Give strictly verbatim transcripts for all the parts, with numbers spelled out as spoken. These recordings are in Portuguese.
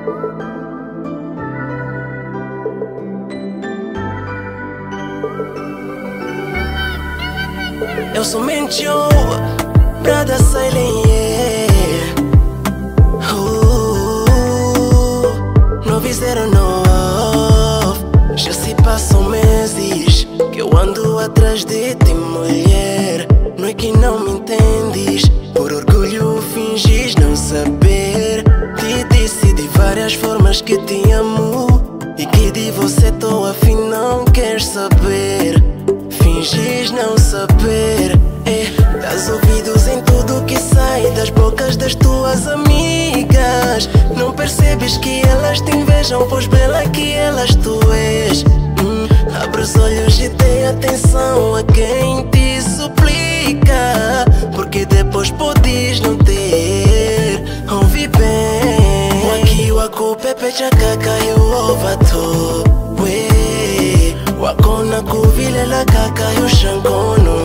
Eu somente eu, Brada Silent, yeah. uh, nove zero nove. Já se passam meses que eu ando atrás de ti, mulher. Não é que não me entendes, por orgulho fingis não saber. Te disse de várias formas que te amo e que de você tô afim, não queres saber. Fingis não saber, é, dás ouvidos em tudo que sai das bocas das tuas amigas. Não percebes que elas te invejam, pois bela que elas tu és. hum, Abre os olhos e dê atenção a quem te suplica, porque depois podes não ter. Ouve bem, aqui o culpa pecha caca e o ovato. Wakona kuvile la kaka yushankono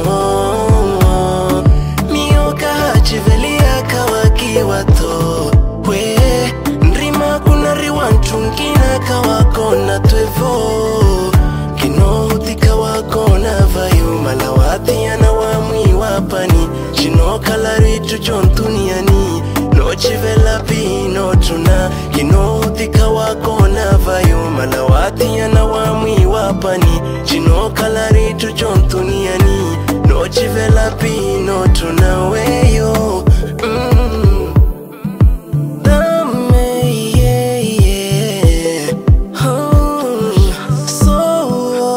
Mioka hachivelia kawaki wato We nrima kuna riwanchunkina kawakona twevo Kino utika wakona vayu malawati yana wamwi wapani Chino kalari chuchontuniani No chivela pino tuna Kino utika wakona vayu malawati yana wamwi wapani Chino kalari chuchontuniani No chivela pino tuna weyo mm. Dame, yeah, yeah. Oh, so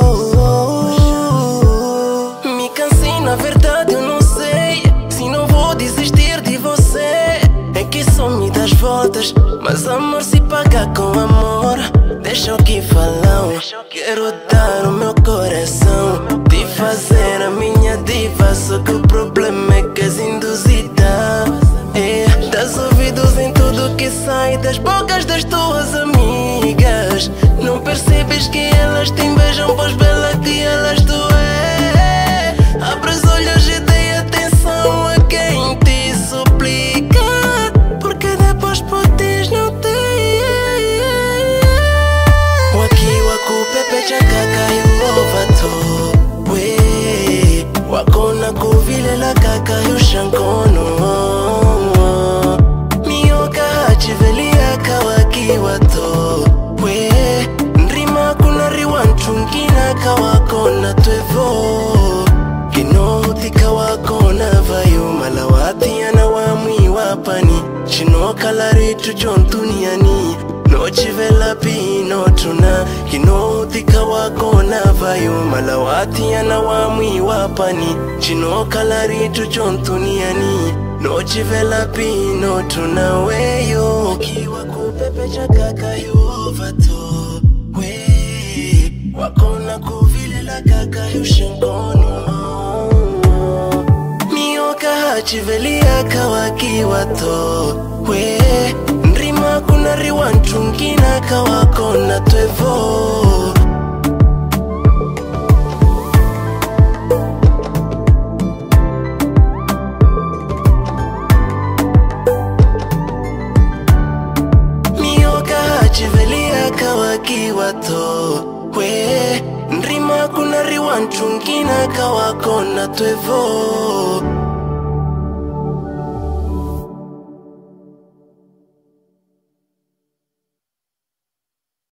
Me cansei, na verdade eu não sei se não vou desistir de você. É que só me das voltas, mas amor se paga com amor. Deixa o que falam, quero dar o meu coração, te fazer a minha diva. Só que o problema é que és induzida, é, dás ouvidos em tudo que sai das bocas das tuas amigas. Não percebes que elas te invejam, pois bela que elas tu é. Abre os olhos e dê atenção a quem te suplica, porque depois podes não ter. Pepe chakaka yu ovato We wakona kuvile la kaka yu shankono Mioka hachivelia kawaki wato We nrima kuna riwanchunkina kawakona twevo Kino utika wakona vayu malawati yana wamwi wapani Chino kalari chuchontuniani No chivela pino tuna Kino utika wakona vayu malawati yana wamwi wapani Chino kalari chuchontuniani No chivela pino tuna weyo Kiwa kupepe chakaka yu ovato We wakona kuvile la kaka yu shankono Mioka hachivelia kawaki wato We nrima kuna riwanchunkina kawakona twevo Mioka hachivelia kawaki wato We nrima kuna riwanchunkina kawakona twevo